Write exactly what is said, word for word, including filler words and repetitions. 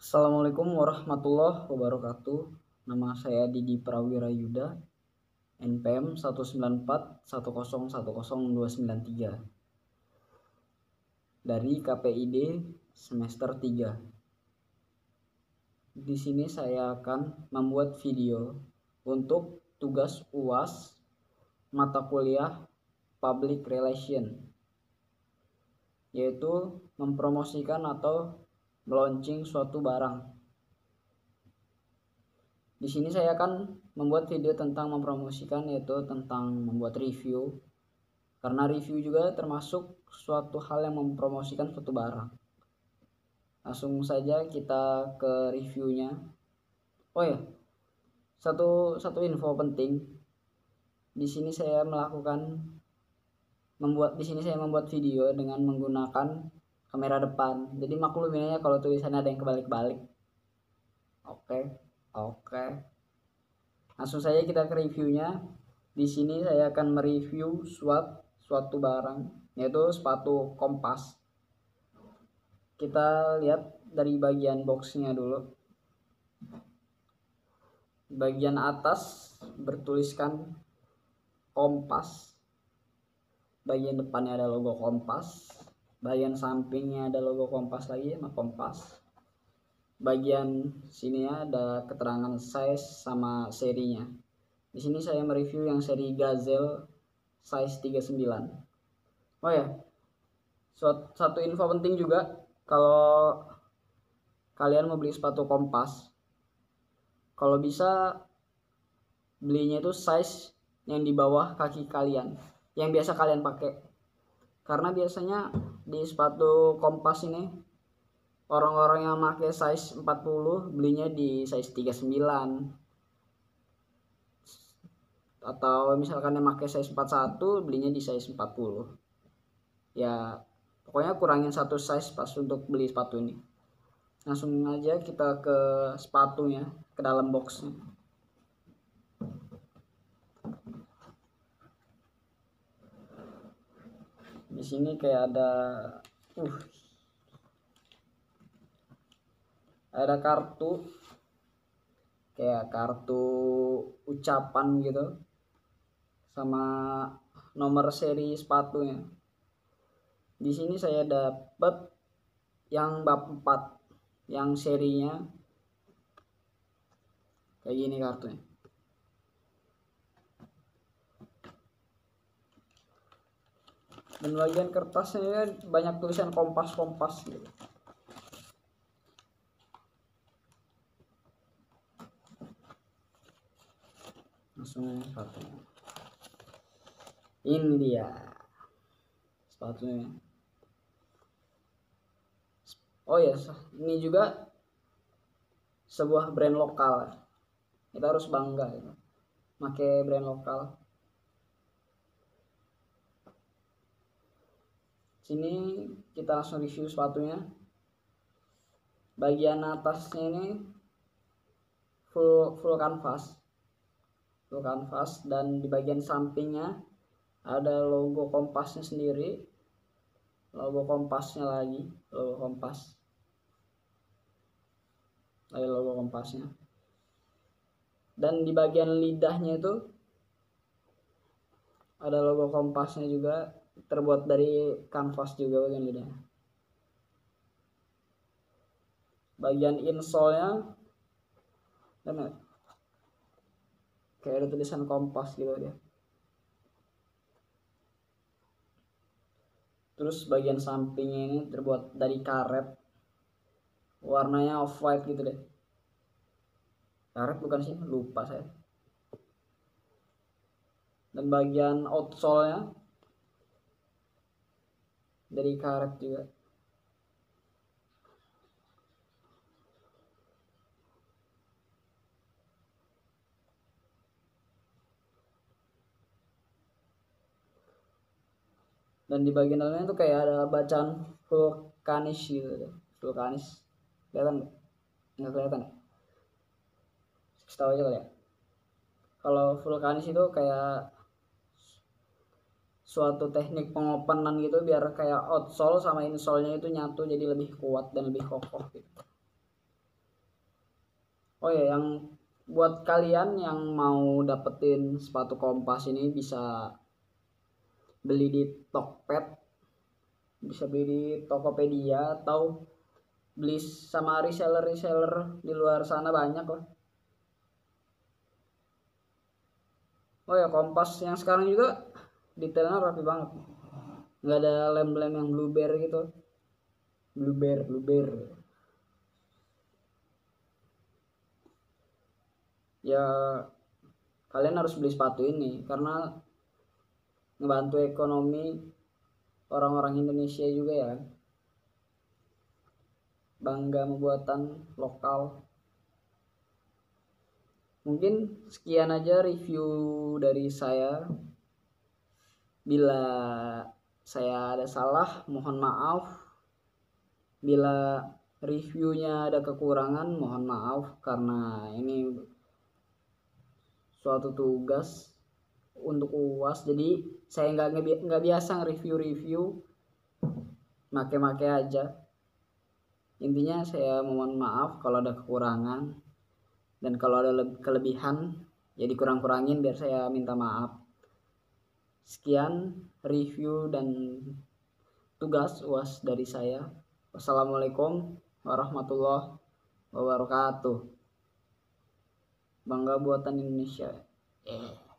Assalamualaikum warahmatullahi wabarakatuh. Nama saya Didi Prawira Yuda, N P M satu sembilan empat satu nol satu nol dua sembilan tiga dari K P I D semester tiga. Di sini saya akan membuat video untuk tugas U A S mata kuliah Public Relation, yaitu mempromosikan atau meluncing suatu barang. Di sini saya akan membuat video tentang mempromosikan, yaitu tentang membuat review, karena review juga termasuk suatu hal yang mempromosikan suatu barang. Langsung saja kita ke reviewnya. Oh ya, satu satu info penting. Di sini saya melakukan membuat di sini saya membuat video dengan menggunakan kamera depan. Jadi maklumin ya kalau tulisannya ada yang kebalik-balik. Oke. Oke, langsung saja kita ke reviewnya. Di sini saya akan mereview suatu suatu barang, yaitu sepatu kompas. Kita lihat dari bagian boxnya dulu. Bagian atas bertuliskan Kompas. Bagian depannya ada logo Kompas. Bagian sampingnya ada logo Kompas lagi sama Kompas. Bagian sini ada keterangan size sama serinya. Di sini saya mereview yang seri Gazelle size tiga puluh sembilan. Oh ya, satu info penting juga, kalau kalian mau beli sepatu kompas, kalau bisa belinya itu size yang di bawah kaki kalian, yang biasa kalian pakai. Karena biasanya di sepatu kompas ini orang-orang yang pakai size empat puluh belinya di size tiga puluh sembilan, atau misalkan yang pakai size empat puluh satu belinya di size empat puluh. Ya pokoknya kurangin satu size pas untuk beli sepatu ini. Langsung aja kita ke sepatunya, ke dalam boxnya. Di sini kayak ada uh ada kartu, kayak kartu ucapan gitu, sama nomor seri sepatunya. Di sini saya dapat yang bab empat, yang serinya kayak gini kartunya. Dan bagian kertasnya banyak tulisan kompas-kompas gitu. Langsung sepatunya. Ini dia sepatunya. Oh ya, ini juga sebuah brand lokal. Kita harus bangga gitu, pakai brand lokal. Sini kita langsung review sepatunya. Bagian atasnya ini full full kanvas, full kanvas, dan di bagian sampingnya ada logo kompasnya sendiri, logo kompasnya lagi, logo kompas, ada logo kompasnya. Dan di bagian lidahnya itu ada logo kompasnya juga, terbuat dari kanvas juga bagian lidahnya. Bagian insole-nya dan kayak ada tulisan kompas gitu dia. Terus bagian sampingnya ini terbuat dari karet, warnanya off white gitu deh. Karet bukan sih, lupa saya. Dan bagian outsole-nya dari karet juga. Dan di bagian dalamnya tuh kayak ada bacaan vulkanis gitu deh. Vulkanis, kelihatan nggak? Nggak kelihatan ya? Tahu aja kali ya. Kalau vulkanis itu kayak suatu teknik pengopenan gitu, biar kayak outsole sama insole-nya itu nyatu jadi lebih kuat dan lebih kokoh gitu. Oh ya, yang buat kalian yang mau dapetin sepatu Kompas ini bisa beli di Tokped, bisa beli di Tokopedia, atau beli sama reseller-reseller di luar sana banyak lah. Oh ya, Kompas yang sekarang juga detailnya rapi banget, nggak ada lem-lem yang blueberry gitu, blueberry blueberry ya. Kalian harus beli sepatu ini karena ngebantu ekonomi orang-orang Indonesia juga ya, bangga membuatan lokal. Mungkin sekian aja review dari saya. Bila saya ada salah, mohon maaf. Bila reviewnya ada kekurangan, mohon maaf, karena ini suatu tugas untuk U A S. Jadi saya nggak nggak biasa nge-review-review, make-make aja. Intinya saya mohon maaf kalau ada kekurangan, dan kalau ada kelebihan ya dikurang-kurangin biar saya minta maaf. Sekian review dan tugas U A S dari saya. Wassalamualaikum warahmatullahi wabarakatuh. Bangga buatan Indonesia. Eh.